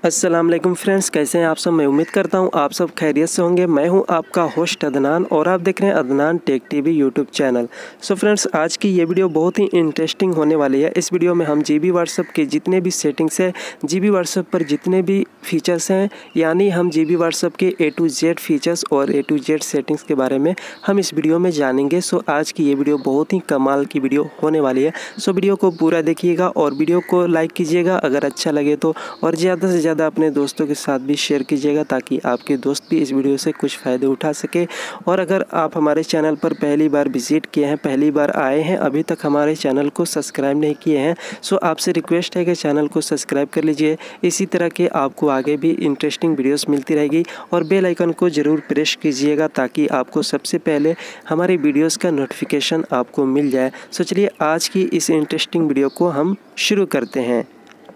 अस्सलाम वालेकुम फ्रेंड्स, कैसे हैं आप सब। मैं उम्मीद करता हूं आप सब खैरियत से होंगे। मैं हूं आपका होस्ट अदनान और आप देख रहे हैं Adnan tech TV YouTube channel. So friends, आज की ये वीडियो बहुत ही इंटरेस्टिंग होने वाली है। इस वीडियो में हम जीबी व्हाट्सएप के जितने भी सेटिंग्स हैं, जीबी व्हाट्सएप पर जितने भी फीचर्स हैं, यानी हम जीबी व्हाट्सएप के A to Z फीचर्स और A to Z सेटिंग्स के बारे में हम इस वीडियो में जानेंगे। सो आज की ये वीडियो बहुत ही कमाल की वीडियो होने वाली है। सो वीडियो को पूरा देखिएगा और वीडियो को लाइक कीजिएगा अगर अच्छा लगे तो, और ज़्यादा से ज़्यादा अपने दोस्तों के साथ भी शेयर कीजिएगा ताकि आपके दोस्त भी इस वीडियो से कुछ फ़ायदे उठा सके। और अगर आप हमारे चैनल पर पहली बार विजिट किए हैं, पहली बार आए हैं, अभी तक हमारे चैनल को सब्सक्राइब नहीं किए हैं, सो आपसे रिक्वेस्ट है कि चैनल को सब्सक्राइब कर लीजिए। इसी तरह के आपको आगे भी इंटरेस्टिंग वीडियोस मिलती रहेगी और बेल आइकन को ज़रूर प्रेस कीजिएगा ताकि आपको सबसे पहले हमारी वीडियोस का नोटिफिकेशन आपको मिल जाए। सो चलिए आज की इस इंटरेस्टिंग वीडियो को हम शुरू करते हैं।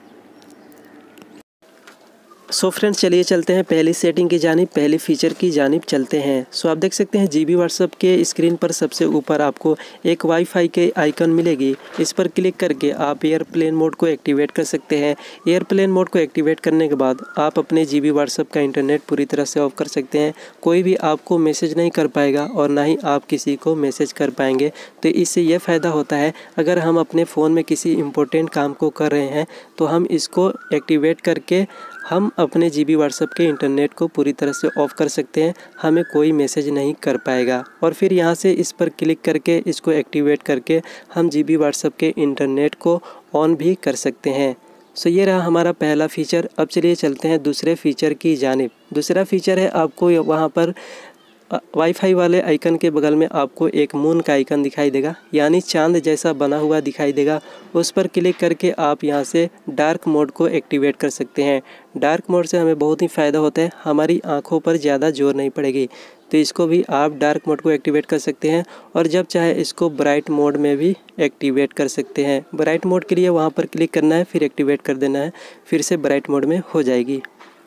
सो फ्रेंड्स, चलिए चलते हैं पहली सेटिंग की जानिब, पहली फ़ीचर की जानिब चलते हैं। सो आप देख सकते हैं जीबी व्हाट्सएप के स्क्रीन पर सबसे ऊपर आपको एक वाईफाई के आइकन मिलेगी। इस पर क्लिक करके आप एयरप्लेन मोड को एक्टिवेट कर सकते हैं। एयरप्लेन मोड को एक्टिवेट करने के बाद आप अपने जीबी व्हाट्सएप का इंटरनेट पूरी तरह से ऑफ कर सकते हैं। कोई भी आपको मैसेज नहीं कर पाएगा और ना ही आप किसी को मैसेज कर पाएंगे। तो इससे यह फ़ायदा होता है, अगर हम अपने फ़ोन में किसी इम्पोर्टेंट काम को कर रहे हैं तो हम इसको एक्टिवेट करके हम अपने जीबी व्हाट्सएप के इंटरनेट को पूरी तरह से ऑफ़ कर सकते हैं। हमें कोई मैसेज नहीं कर पाएगा। और फिर यहाँ से इस पर क्लिक करके इसको एक्टिवेट करके हम जीबी व्हाट्सएप के इंटरनेट को ऑन भी कर सकते हैं। सो ये रहा हमारा पहला फ़ीचर। अब चलिए चलते हैं दूसरे फ़ीचर की जानिब। दूसरा फ़ीचर है, आपको वहाँ पर वाईफाई वाले आइकन के बगल में आपको एक मून का आइकन दिखाई देगा, यानी चांद जैसा बना हुआ दिखाई देगा। उस पर क्लिक करके आप यहां से डार्क मोड को एक्टिवेट कर सकते हैं। डार्क मोड से हमें बहुत ही फ़ायदा होता है, हमारी आंखों पर ज़्यादा जोर नहीं पड़ेगी। तो इसको भी आप डार्क मोड को एक्टिवेट कर सकते हैं और जब चाहे इसको ब्राइट मोड में भी एक्टिवेट कर सकते हैं। ब्राइट मोड के लिए वहाँ पर क्लिक करना है, फिर एक्टिवेट कर देना है, फिर से ब्राइट मोड में हो जाएगी।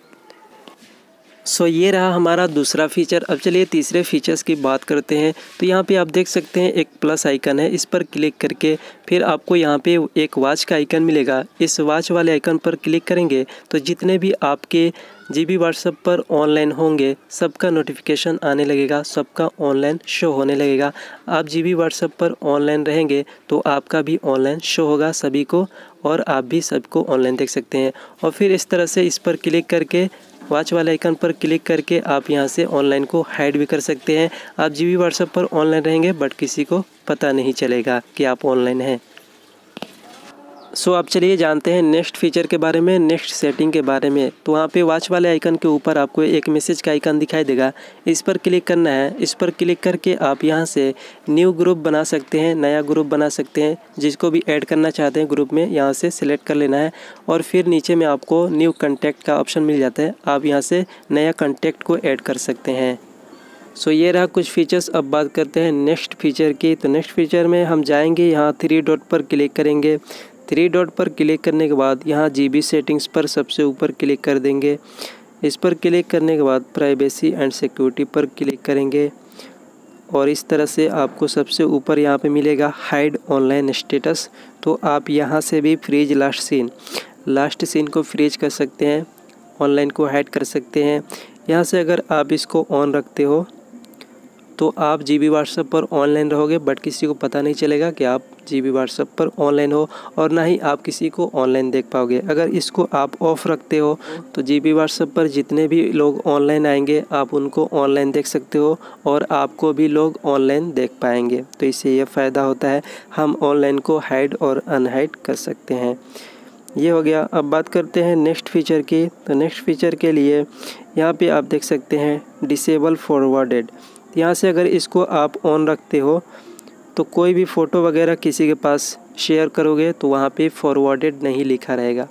सो ये रहा हमारा दूसरा फीचर। अब चलिए तीसरे फीचर्स की बात करते हैं। तो यहाँ पे आप देख सकते हैं एक प्लस आइकन है, इस पर क्लिक करके फिर आपको यहाँ पे एक वॉच का आइकन मिलेगा। इस वॉच वाले आइकन पर क्लिक करेंगे तो जितने भी आपके जीबी व्हाट्सएप पर ऑनलाइन होंगे सबका नोटिफिकेशन आने लगेगा, सबका ऑनलाइन शो होने लगेगा। आप जीबी व्हाट्सएप पर ऑनलाइन रहेंगे तो आपका भी ऑनलाइन शो होगा सभी को, और आप भी सबको ऑनलाइन देख सकते हैं। और फिर इस तरह से इस पर क्लिक करके वॉच वाले आइकन पर क्लिक करके आप यहां से ऑनलाइन को हाइड भी कर सकते हैं। आप जीबी व्हाट्सएप पर ऑनलाइन रहेंगे बट किसी को पता नहीं चलेगा कि आप ऑनलाइन हैं। सो अब चलिए जानते हैं नेक्स्ट फीचर के बारे में, नेक्स्ट सेटिंग के बारे में। तो वहाँ पे वॉच वाले आइकन के ऊपर आपको एक मैसेज का आइकन दिखाई देगा, इस पर क्लिक करना है। इस पर क्लिक करके आप यहाँ से न्यू ग्रुप बना सकते हैं, नया ग्रुप बना सकते हैं। जिसको भी ऐड करना चाहते हैं ग्रुप में यहाँ से सिलेक्ट कर लेना है और फिर नीचे में आपको न्यू कॉन्टैक्ट का ऑप्शन मिल जाता है, आप यहाँ से नया कॉन्टैक्ट को ऐड कर सकते हैं। सो ये रहा कुछ फीचर्स। अब बात करते हैं नेक्स्ट फीचर की। तो नेक्स्ट फीचर में हम जाएंगे, यहाँ 3 डॉट पर क्लिक करेंगे। 3 डॉट पर क्लिक करने के बाद यहाँ जीबी सेटिंग्स पर सबसे ऊपर क्लिक कर देंगे। इस पर क्लिक करने के बाद प्राइवेसी एंड सिक्योरिटी पर क्लिक करेंगे और इस तरह से आपको सबसे ऊपर यहाँ पे मिलेगा हाइड ऑनलाइन स्टेटस। तो आप यहाँ से भी फ्रीज लास्ट सीन को फ्रीज कर सकते हैं, ऑनलाइन को हाइड कर सकते हैं। यहाँ से अगर आप इसको ऑन रखते हो तो आप जीबी व्हाट्सएप पर ऑनलाइन रहोगे बट किसी को पता नहीं चलेगा कि आप जीबी व्हाट्सएप पर ऑनलाइन हो, और ना ही आप किसी को ऑनलाइन देख पाओगे। अगर इसको आप ऑफ़ रखते हो तो जीबी व्हाट्सएप पर जितने भी लोग ऑनलाइन आएंगे आप उनको ऑनलाइन देख सकते हो और आपको भी लोग ऑनलाइन देख पाएंगे। तो इससे ये फ़ायदा होता है, हम ऑनलाइन को हाइड और अनहाइड कर सकते हैं। ये हो गया। अब बात करते हैं नेक्स्ट फीचर की। तो नेक्स्ट फीचर के लिए यहाँ पे आप देख सकते हैं डिसेबल फॉरवर्डेड। यहाँ से अगर इसको आप ऑन रखते हो तो कोई भी फ़ोटो वगैरह किसी के पास शेयर करोगे तो वहाँ पे फॉरवर्डेड नहीं लिखा रहेगा।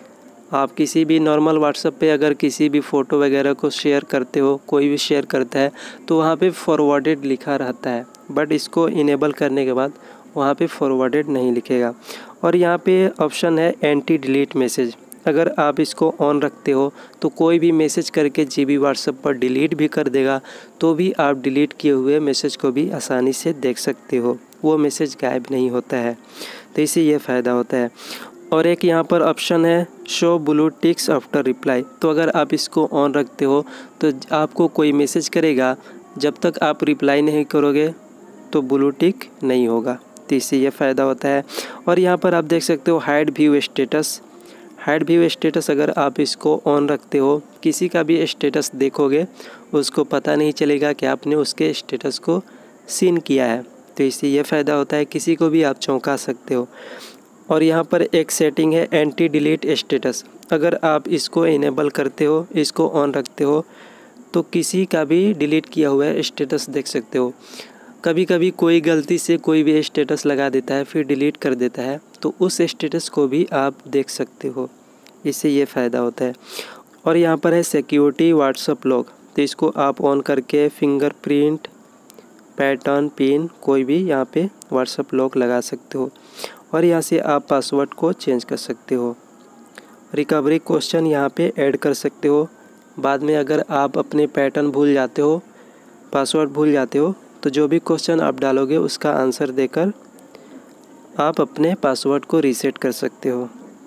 आप किसी भी नॉर्मल व्हाट्सएप पे अगर किसी भी फ़ोटो वगैरह को शेयर करते हो, कोई भी शेयर करता है तो वहाँ पे फॉरवर्डेड लिखा रहता है, बट इसको इनेबल करने के बाद वहाँ पे फॉरवर्डेड नहीं लिखेगा। और यहाँ पे ऑप्शन है एंटी डिलीट मैसेज। अगर आप इसको ऑन रखते हो तो कोई भी मैसेज करके जीबी व्हाट्सएप पर डिलीट भी कर देगा तो भी आप डिलीट किए हुए मैसेज को भी आसानी से देख सकते हो, वो मैसेज गायब नहीं होता है। तो इससे ये फ़ायदा होता है। और एक यहाँ पर ऑप्शन है show blue ticks after reply. तो अगर आप इसको ऑन रखते हो तो आपको कोई मैसेज करेगा, जब तक आप रिप्लाई नहीं करोगे तो ब्लू टिक नहीं होगा। तो इससे ये फ़ायदा होता है। और यहाँ पर आप देख सकते हो hide view status. Hide view status अगर आप इसको ऑन रखते हो, किसी का भी स्टेटस देखोगे उसको पता नहीं चलेगा कि आपने उसके स्टेटस को सीन किया है। तो इससे ये फ़ायदा होता है, किसी को भी आप चौंका सकते हो। और यहाँ पर एक सेटिंग है एंटी डिलीट स्टेटस। अगर आप इसको इनेबल करते हो, इसको ऑन रखते हो, तो किसी का भी डिलीट किया हुआ स्टेटस देख सकते हो। कभी कभी कोई गलती से कोई भी स्टेटस लगा देता है फिर डिलीट कर देता है, तो उस स्टेटस को भी आप देख सकते हो। इससे ये फ़ायदा होता है। और यहाँ पर है सिक्योरिटी व्हाट्सएप लॉक। तो इसको आप ऑन करके फिंगरप्रिंट, पैटर्न, पिन कोई भी यहाँ पे व्हाट्सएप लॉक लगा सकते हो। और यहाँ से आप पासवर्ड को चेंज कर सकते हो। रिकवरी क्वेश्चन यहाँ पे ऐड कर सकते हो। बाद में अगर आप अपने पैटर्न भूल जाते हो, पासवर्ड भूल जाते हो, तो जो भी क्वेश्चन आप डालोगे उसका आंसर देकर आप अपने पासवर्ड को रीसेट कर सकते हो।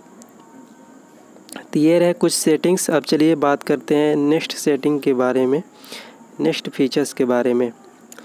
तो ये रहे कुछ सेटिंग्स। अब चलिए बात करते हैं नेक्स्ट सेटिंग के बारे में, नेक्स्ट फीचर्स के बारे में।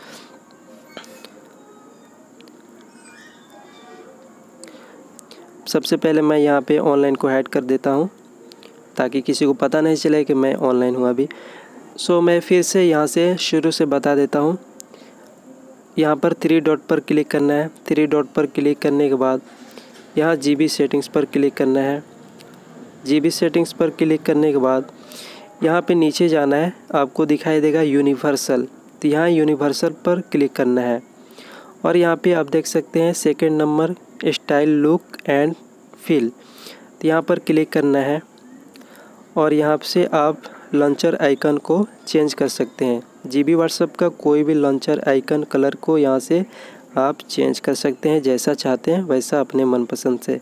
सबसे पहले मैं यहाँ पे ऑनलाइन को हाइड कर देता हूँ ताकि किसी को पता नहीं चले कि मैं ऑनलाइन हूँ अभी। सो मैं फिर से यहाँ से शुरू से बता देता हूँ। यहाँ पर 3 डॉट पर क्लिक करना है। 3 डॉट पर क्लिक करने के बाद यहाँ GB सेटिंग्स पर क्लिक करना है। GB सेटिंग्स पर क्लिक करने के बाद यहाँ पे नीचे जाना है, आपको दिखाई देगा यूनिवर्सल। तो यहाँ यूनिवर्सल पर क्लिक करना है। और यहाँ पे आप देख सकते हैं second number style look and feel. तो यहाँ पर क्लिक करना है और यहाँ से आप लॉन्चर आइकन को चेंज कर सकते हैं। GB व्हाट्सएप का कोई भी लॉन्चर आइकन कलर को यहाँ से आप चेंज कर सकते हैं, जैसा चाहते हैं वैसा अपने मनपसंद से।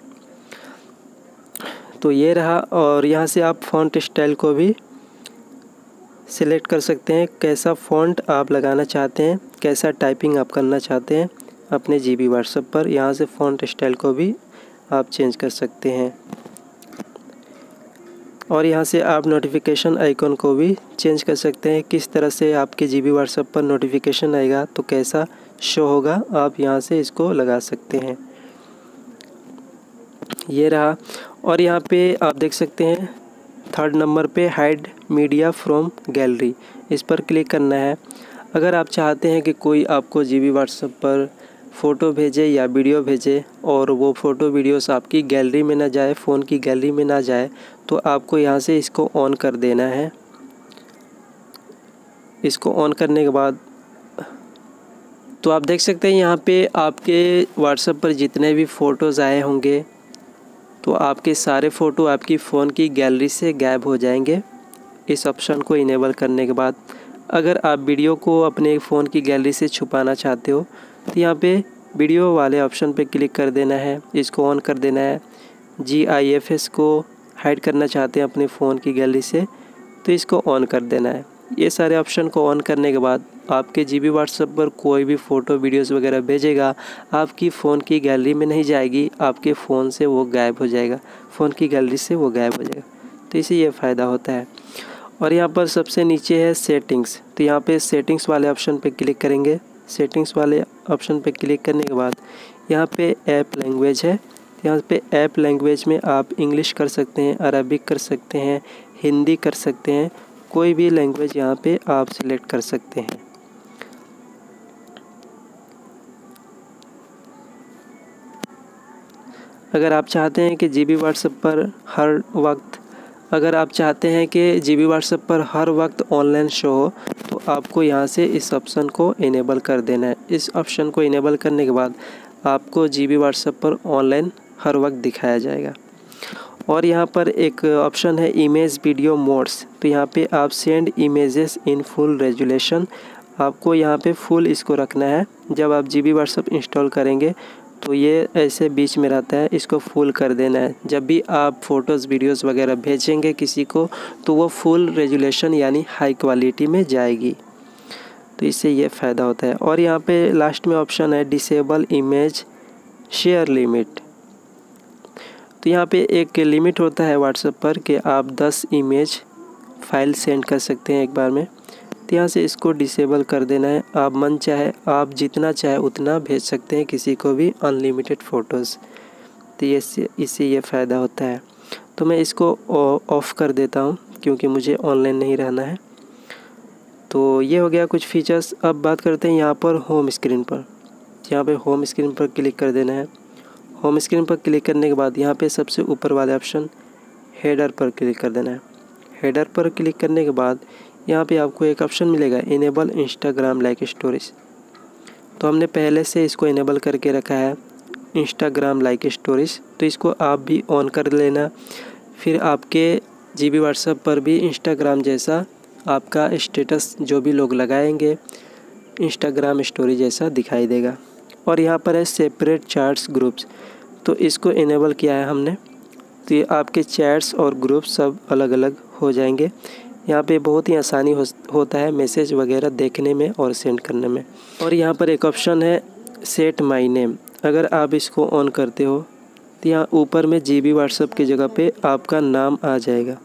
तो ये रहा। और यहाँ से आप फ़ॉन्ट स्टाइल को भी सिलेक्ट कर सकते हैं, कैसा फ़ॉन्ट आप लगाना चाहते हैं, कैसा टाइपिंग आप करना चाहते हैं अपने GB व्हाट्सएप पर। यहाँ से फ़ॉन्ट स्टाइल को भी आप चेंज कर सकते हैं। और यहाँ से आप नोटिफिकेशन आइकन को भी चेंज कर सकते हैं, किस तरह से आपके GB व्हाट्सएप पर नोटिफिकेशन आएगा तो कैसा शो होगा, आप यहाँ से इसको लगा सकते हैं। ये रहा। और यहाँ पे आप देख सकते हैं 3rd नंबर पे हाइड मीडिया फ्रॉम गैलरी, इस पर क्लिक करना है। अगर आप चाहते हैं कि कोई आपको GB व्हाट्सएप पर फ़ोटो भेजे या वीडियो भेजे और वो फ़ोटो वीडियोस आपकी गैलरी में ना जाए, फ़ोन की गैलरी में ना जाए, तो आपको यहाँ से इसको ऑन कर देना है। इसको ऑन करने के बाद तो आप देख सकते हैं यहाँ पे आपके व्हाट्सएप पर जितने भी फ़ोटोज़ आए होंगे तो आपके सारे फ़ोटो आपकी फ़ोन की गैलरी से गायब हो जाएंगे इस ऑप्शन को इनेबल करने के बाद। अगर आप वीडियो को अपने फ़ोन की गैलरी से छुपाना चाहते हो तो यहाँ पे वीडियो वाले ऑप्शन पे क्लिक कर देना है, इसको ऑन कर देना है। GIFs को हाइड करना चाहते हैं अपने फ़ोन की गैलरी से तो इसको ऑन कर देना है। ये सारे ऑप्शन को ऑन करने के बाद आपके GB व्हाट्सएप पर कोई भी फ़ोटो वीडियोस वगैरह भेजेगा आपकी फ़ोन की गैलरी में नहीं जाएगी, आपके फ़ोन से वो गायब हो जाएगा, फ़ोन की गैलरी से वो गायब हो जाएगा। तो इसे ये फ़ायदा होता है। और यहाँ पर सबसे नीचे है सेटिंग्स। तो यहाँ पे सेटिंग्स वाले ऑप्शन पे क्लिक करेंगे। सेटिंग्स वाले ऑप्शन पे क्लिक करने के बाद यहाँ पे ऐप लैंग्वेज है। यहाँ पे ऐप लैंग्वेज में आप इंग्लिश कर सकते हैं, अरबिक कर सकते हैं, हिंदी कर सकते हैं, कोई भी लैंग्वेज यहाँ पे आप सिलेक्ट कर सकते हैं। अगर आप चाहते हैं कि GB व्हाट्सएप पर हर वक्त हर वक्त ऑनलाइन शो हो तो आपको यहाँ से इस ऑप्शन को इनेबल कर देना है। इस ऑप्शन को इनेबल करने के बाद आपको GB व्हाट्सएप पर ऑनलाइन हर वक्त दिखाया जाएगा। और यहाँ पर एक ऑप्शन है इमेज वीडियो मोड्स। तो यहाँ पे आप send images in full resolution, आपको यहाँ पे फुल इसको रखना है। जब आप GB व्हाट्सएप इंस्टॉल करेंगे तो ये ऐसे बीच में रहता है, इसको फुल कर देना है। जब भी आप फ़ोटोज़ वीडियोज़ वगैरह भेजेंगे किसी को तो वो फुल रेजोल्यूशन यानी हाई क्वालिटी में जाएगी। तो इससे ये फ़ायदा होता है। और यहाँ पे लास्ट में ऑप्शन है डिसेबल इमेज शेयर लिमिट। तो तो यहाँ पे एक लिमिट होता है व्हाट्सएप पर कि आप 10 इमेज फाइल सेंड कर सकते हैं एक बार में। तो यहाँ से इसको डिसेबल कर देना है। आप मन चाहे आप जितना चाहे उतना भेज सकते हैं किसी को भी, अनलिमिटेड फ़ोटोज़। तो इससे ये फ़ायदा होता है। तो मैं इसको ऑफ़ कर देता हूँ क्योंकि मुझे ऑनलाइन नहीं रहना है। तो ये हो गया कुछ फीचर्स। अब बात करते हैं यहाँ पर होम स्क्रीन पर। यहाँ पे होम स्क्रीन पर क्लिक कर देना है। होम स्क्रीन पर क्लिक करने के बाद यहाँ पे सबसे ऊपर वाले ऑप्शन हेडर पर क्लिक कर देना है। हेडर पर क्लिक करने के बाद यहाँ पे आपको एक ऑप्शन मिलेगा इनेबल इंस्टाग्राम लाइक स्टोरीज। तो हमने पहले से इसको इनेबल करके रखा है इंस्टाग्राम लाइक स्टोरीज, तो इसको आप भी ऑन कर लेना। फिर आपके जीबी व्हाट्सएप पर भी इंस्टाग्राम जैसा आपका स्टेटस जो भी लोग लगाएंगे इंस्टाग्राम स्टोरी जैसा दिखाई देगा। और यहाँ पर है सेपरेट चैट्स ग्रुप्स, तो इसको इनेबल किया है हमने। तो ये आपके चैट्स और ग्रुप्स सब अलग अलग हो जाएंगे। यहाँ पे बहुत ही आसानी होता है मैसेज वगैरह देखने में और सेंड करने में। और यहाँ पर एक ऑप्शन है सेट माई नेम, अगर आप इसको ऑन करते हो तो यहाँ ऊपर में जीबी व्हाट्सएप की जगह पे आपका नाम आ जाएगा।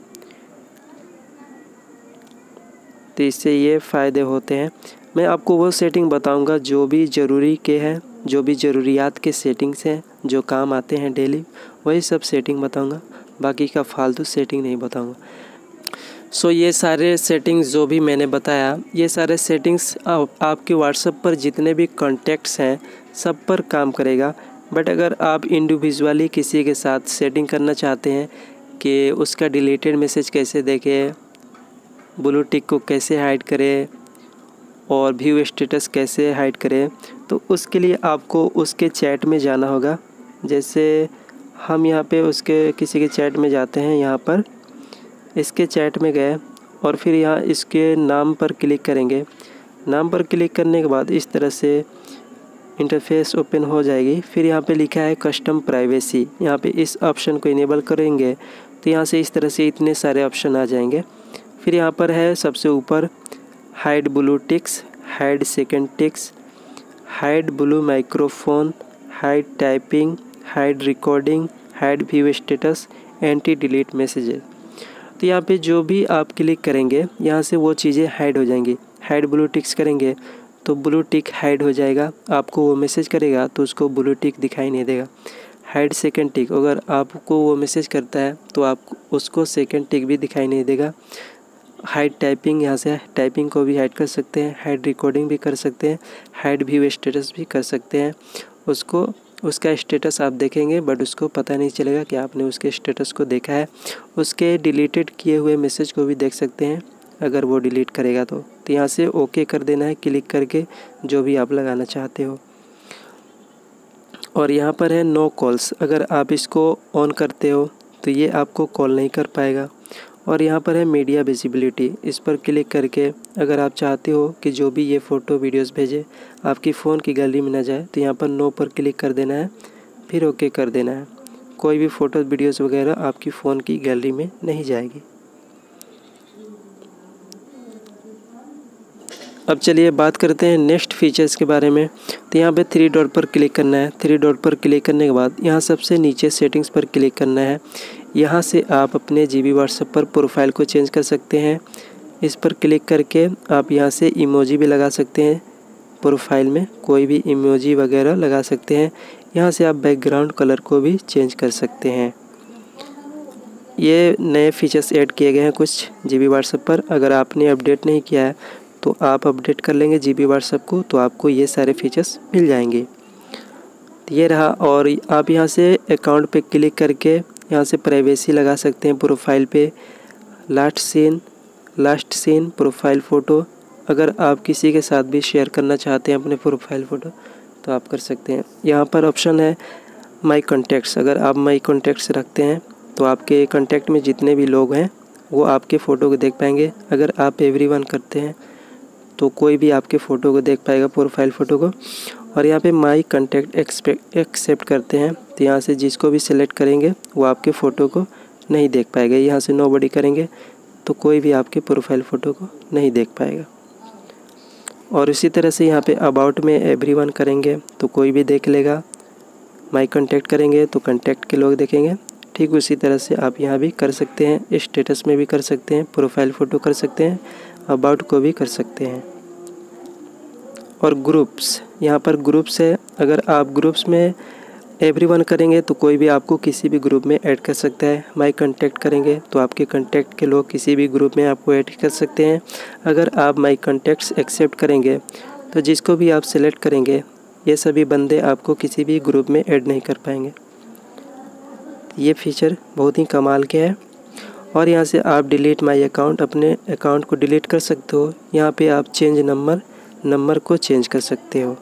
तो इससे ये फ़ायदे होते हैं। मैं आपको वो सेटिंग बताऊंगा जो भी ज़रूरी के हैं, जो भी ज़रूरियात के सेटिंग्स हैं, जो काम आते हैं डेली, वही सब सेटिंग बताऊंगा। बाकी का फालतू सेटिंग नहीं बताऊंगा। सो ये सारे सेटिंग्स जो भी मैंने बताया, ये सारे सेटिंग्स आपके व्हाट्सएप पर जितने भी कॉन्टैक्ट्स हैं सब पर काम करेगा। बट अगर आप इंडिविजुअली किसी के साथ सेटिंग करना चाहते हैं कि उसका डिलीटेड मैसेज कैसे देखें, ब्लू टिक को कैसे हाइड करें और व्यू स्टेटस कैसे हाइड करें, तो उसके लिए आपको उसके चैट में जाना होगा। जैसे हम यहाँ पे उसके किसी के चैट में जाते हैं, यहाँ पर इसके चैट में गए और फिर यहाँ इसके नाम पर क्लिक करेंगे। नाम पर क्लिक करने के बाद इस तरह से इंटरफेस ओपन हो जाएगी। फिर यहाँ पे लिखा है कस्टम प्राइवेसी, यहाँ पे इस ऑप्शन को इनेबल करेंगे तो यहाँ से इस तरह से इतने सारे ऑप्शन आ जाएंगे। फिर यहाँ पर है सबसे ऊपर hide blue ticks, hide second ticks, hide blue microphone, hide typing, hide recording, hide view status, anti delete messages. तो यहाँ पे जो भी आप क्लिक करेंगे यहाँ से वो चीज़ें हाइड हो जाएंगी। हाइड ब्लू टिक्स करेंगे तो ब्लू टिक हाइड हो जाएगा, आपको वो मैसेज करेगा तो उसको ब्लू टिक दिखाई नहीं देगा। हाइड सेकंड टिक, अगर आपको वो मैसेज करता है तो आप उसको सेकंड टिक भी दिखाई नहीं देगा। हाइड टाइपिंग, यहाँ से टाइपिंग को भी हाइड कर सकते हैं, हाइड रिकॉर्डिंग भी कर सकते हैं, हाइड व्यू स्टेटस भी कर सकते हैं। उसको उसका स्टेटस आप देखेंगे बट उसको पता नहीं चलेगा कि आपने उसके स्टेटस को देखा है। उसके डिलीटेड किए हुए मैसेज को भी देख सकते हैं अगर वो डिलीट करेगा तो यहाँ से ओके कर देना है क्लिक करके जो भी आप लगाना चाहते हो। और यहाँ पर है नो कॉल्स, अगर आप इसको ऑन करते हो तो ये आपको कॉल नहीं कर पाएगा। और यहाँ पर है मीडिया विजिबिलिटी, इस पर क्लिक करके अगर आप चाहते हो कि जो भी ये फ़ोटो वीडियोस भेजे आपकी फ़ोन की गैलरी में ना जाए तो यहाँ पर नो पर क्लिक कर देना है, फिर ओके कर देना है। कोई भी फ़ोटो वीडियोस वगैरह आपकी फ़ोन की गैलरी में नहीं जाएगी। अब चलिए बात करते हैं नेक्स्ट फीचर्स के बारे में। तो यहाँ पे 3 डॉट पर क्लिक करना है। 3 डॉट पर क्लिक करने के बाद यहाँ सबसे नीचे सेटिंग्स पर क्लिक करना है। यहाँ से आप अपने जीबी व्हाट्सएप पर प्रोफाइल को चेंज कर सकते हैं। इस पर क्लिक करके आप यहाँ से इमोजी भी लगा सकते हैं, प्रोफाइल में कोई भी इमोजी वगैरह लगा सकते हैं। यहाँ से आप बैकग्राउंड कलर को भी चेंज कर सकते हैं। ये नए फीचर्स ऐड किए गए हैं कुछ जीबी व्हाट्सएप पर। अगर आपने अपडेट नहीं किया है तो आप अपडेट कर लेंगे जीबी व्हाट्सएप को, तो आपको ये सारे फीचर्स मिल जाएंगे। ये रहा। और आप यहाँ से अकाउंट पे क्लिक करके यहाँ से प्राइवेसी लगा सकते हैं प्रोफाइल पे। लास्ट सीन प्रोफाइल फ़ोटो, अगर आप किसी के साथ भी शेयर करना चाहते हैं अपने प्रोफाइल फ़ोटो तो आप कर सकते हैं। यहाँ पर ऑप्शन है माई कॉन्टैक्ट्स, अगर आप माई कॉन्टैक्ट्स रखते हैं तो आपके कॉन्टैक्ट में जितने भी लोग हैं वो आपके फ़ोटो को देख पाएंगे। अगर आप एवरीवन करते हैं तो कोई भी आपके फ़ोटो को देख पाएगा, प्रोफाइल फ़ोटो को। और यहाँ पे माई कॉन्टैक्ट एक्सेप्ट करते हैं तो यहाँ से जिसको भी सिलेक्ट करेंगे वो आपके फ़ोटो को नहीं देख पाएगा। यहाँ से नोबडी करेंगे तो कोई भी आपके प्रोफाइल फ़ोटो को नहीं देख पाएगा। और इसी तरह से यहाँ पे अबाउट में एवरीवन करेंगे तो कोई भी देख लेगा। माई कॉन्टैक्ट करेंगे तो कॉन्टैक्ट के लोग देखेंगे, ठीक उसी तरह से आप यहाँ भी कर सकते हैं, स्टेटस में भी कर सकते हैं, प्रोफाइल फ़ोटो कर सकते हैं, अबाउट को भी कर सकते हैं। और ग्रुप्स, यहाँ पर ग्रुप्स है, अगर आप ग्रुप्स में एवरीवन करेंगे तो कोई भी आपको किसी भी ग्रुप में ऐड कर सकता है। माई कॉन्टैक्ट करेंगे तो आपके कॉन्टैक्ट के लोग किसी भी ग्रुप में आपको ऐड कर सकते हैं। अगर आप माई कॉन्टैक्ट्स एक्सेप्ट करेंगे तो जिसको भी आप सेलेक्ट करेंगे ये सभी बंदे आपको किसी भी ग्रुप में ऐड नहीं कर पाएंगे। ये फीचर बहुत ही कमाल के है। और यहाँ से आप डिलीट माई अकाउंट, अपने अकाउंट को डिलीट कर सकते हो। यहाँ पे आप चेंज नंबर को चेंज कर सकते हो।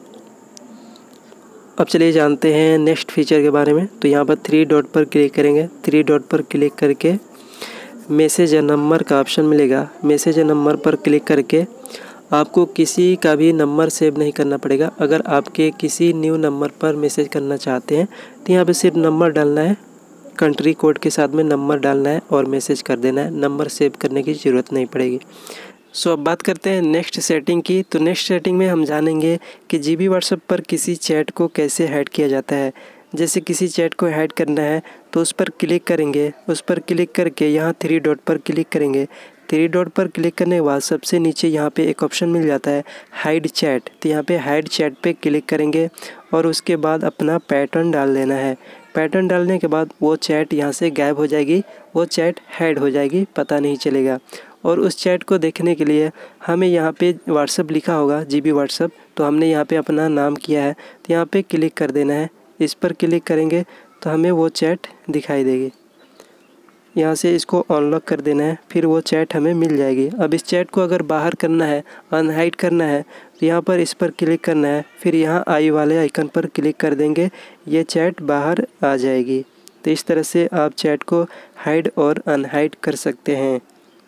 अब चलिए जानते हैं नेक्स्ट फीचर के बारे में। तो यहाँ पर 3 डॉट पर क्लिक करेंगे। 3 डॉट पर क्लिक करके मैसेज या नंबर का ऑप्शन मिलेगा। मैसेज या नंबर पर क्लिक करके आपको किसी का भी नंबर सेव नहीं करना पड़ेगा। अगर आपके किसी न्यू नंबर पर मैसेज करना चाहते हैं तो यहाँ पे सिर्फ नंबर डालना है, कंट्री कोड के साथ में नंबर डालना है और मैसेज कर देना है। नंबर सेव करने की ज़रूरत नहीं पड़ेगी। सो अब बात करते हैं नेक्स्ट सेटिंग की। तो नेक्स्ट सेटिंग में हम जानेंगे कि जीबी व्हाट्सएप पर किसी चैट को कैसे हाइड किया जाता है। जैसे किसी चैट को हाइड करना है तो उस पर क्लिक करेंगे। उस पर क्लिक करके यहाँ 3 डॉट पर क्लिक करेंगे। 3 डॉट पर क्लिक करने के बाद सबसे नीचे यहाँ पे एक ऑप्शन मिल जाता है हाइड चैट। तो यहाँ पे हाइड चैट पे क्लिक करेंगे और उसके बाद अपना पैटर्न डाल देना है। पैटर्न डालने के बाद वो चैट यहाँ से गायब हो जाएगी, वो चैट हाइड हो जाएगी, पता नहीं चलेगा। और उस चैट को देखने के लिए हमें यहाँ पे व्हाट्सएप लिखा होगा, जीबी व्हाट्सएप, तो हमने यहाँ पे अपना नाम किया है तो यहाँ पे क्लिक कर देना है। इस पर क्लिक करेंगे तो हमें वो चैट दिखाई देगी। यहाँ से इसको अनलॉक कर देना है, फिर वो चैट हमें मिल जाएगी। अब इस चैट को अगर बाहर करना है, अनहाइड करना है तो यहाँ पर इस पर क्लिक करना है, फिर यहाँ आई वाले आइकन पर क्लिक कर देंगे, ये चैट बाहर आ जाएगी। तो इस तरह से आप चैट को हाइड और अनहाइड कर सकते हैं।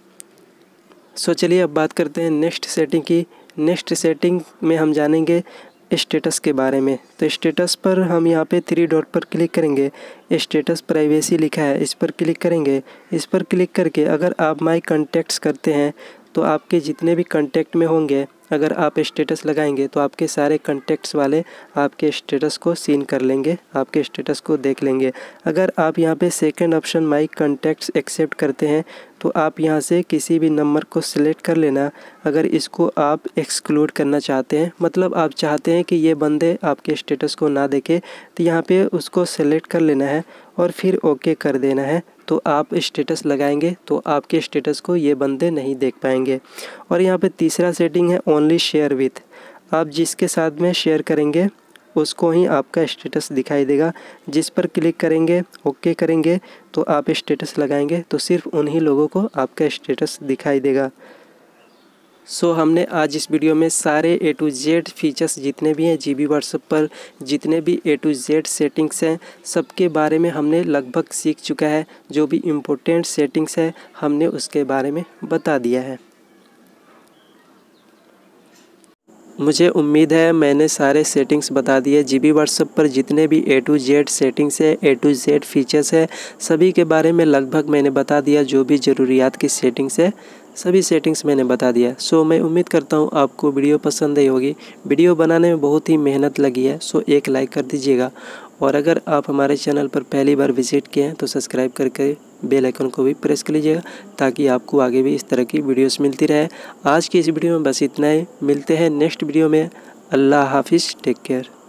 सो चलिए अब बात करते हैं नेक्स्ट सेटिंग की। नेक्स्ट सेटिंग में हम जानेंगे स्टेटस के बारे में। तो स्टेटस पर हम यहाँ पे 3 डॉट पर क्लिक करेंगे। स्टेटस प्राइवेसी लिखा है, इस पर क्लिक करेंगे। इस पर क्लिक करके अगर आप माई कॉन्टैक्ट्स करते हैं तो आपके जितने भी कॉन्टैक्ट में होंगे, अगर आप स्टेटस लगाएंगे तो आपके सारे कॉन्टैक्ट्स वाले आपके स्टेटस को सीन कर लेंगे, आपके स्टेटस को देख लेंगे। अगर आप यहाँ पे second option my contacts accept करते हैं तो आप यहाँ से किसी भी नंबर को सिलेक्ट कर लेना। अगर इसको आप एक्सक्लूड करना चाहते हैं, मतलब आप चाहते हैं कि ये बंदे आपके स्टेटस को ना देखे, तो यहाँ पे उसको सेलेक्ट कर लेना है और फिर ओके कर देना है। तो आप स्टेटस लगाएंगे तो आपके स्टेटस को ये बंदे नहीं देख पाएंगे। और यहाँ पे तीसरा सेटिंग है ओनली शेयर विथ। आप जिसके साथ में शेयर करेंगे उसको ही आपका स्टेटस दिखाई देगा। जिस पर क्लिक करेंगे, ओके करेंगे तो आप स्टेटस लगाएंगे तो सिर्फ उन्हीं लोगों को आपका स्टेटस दिखाई देगा। सो हमने आज इस वीडियो में सारे A to Z फीचर्स जितने भी हैं जीबी व्हाट्सएप पर, जितने भी A to Z सेटिंग्स हैं, सबके बारे में हमने लगभग सीख चुका है। जो भी इम्पोर्टेंट सेटिंग्स है हमने उसके बारे में बता दिया है। मुझे उम्मीद है मैंने सारे सेटिंग्स बता दिए। जीबी व्हाट्सएप पर जितने भी A to Z सेटिंग्स है, A to Z फीचर्स है, सभी के बारे में लगभग मैंने बता दिया। जो भी ज़रूरियात की सेटिंग्स है सभी सेटिंग्स मैंने बता दिया। सो मैं उम्मीद करता हूँ आपको वीडियो पसंद आई होगी। वीडियो बनाने में बहुत ही मेहनत लगी है, सो एक लाइक कर दीजिएगा। और अगर आप हमारे चैनल पर पहली बार विजिट किए हैं तो सब्सक्राइब करके बेल आइकन को भी प्रेस कर लीजिएगा ताकि आपको आगे भी इस तरह की वीडियोस मिलती रहे। आज की इस वीडियो में बस इतना ही। मिलते हैं नेक्स्ट वीडियो में। अल्लाह हाफिज़, टेक केयर।